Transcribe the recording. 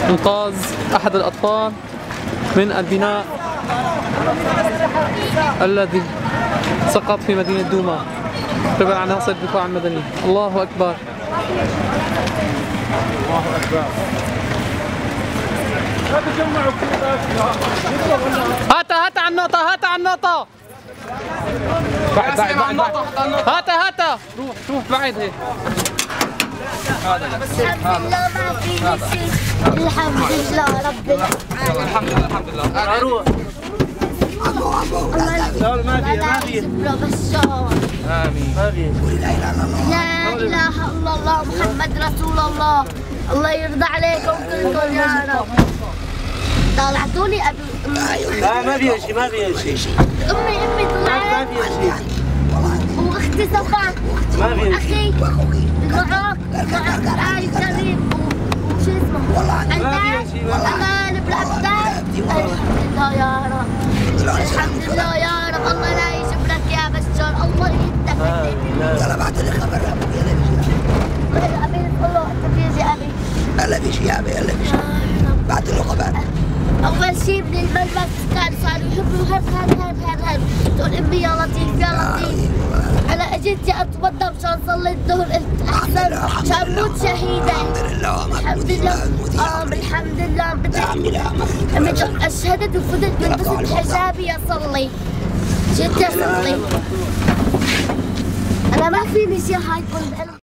إنقاذ أحد الأطفال من البناء الذي سقط في مدينة دوما قبل عناصر الدفاع المدني. الله أكبر. الله أكبر. هات على النقطة، هات على النقطة. بعد هات روح بعد هيك. الحمد لله ما في شيء. الحمد لله رب العالمين. الحمد لله. روح. ما في بشار. آمين. لا إله إلا الله محمد رسول الله. الله يرضى عليكم كلكم يا رب. طلعتوني قبل. لا ما في شيء، ما في شيء. أمي طلعت. ما في شيء. واختي صفاء. ما في أخي. معاك القرآن الكريم وشو اسمه؟ أمان بالأبدان. الحمد لله يا رب. الحمد لله يا رب. الله لا يجبرك يا بشار. الله يهدك. يلا بعت لي خبر ابوك. يلا بيجي أبي الله أنت بيجي أبي. يلا بيجي يا ابي، يلا بيجي. بعت له خبر. أول شيء من الملبس كانوا صاروا يحبوا هب تقول أمي يا لطيف يا لطيف. أنا أجيت أتوضأ مشان صلي الظهر قلت أحسن مشان موت شهيدة. الحمد لله. الحمد لله. بدي أشهدت وفضلت بلبس حجابي أصلي. جيت أصلي. أنا ما فيني شيء هاي كل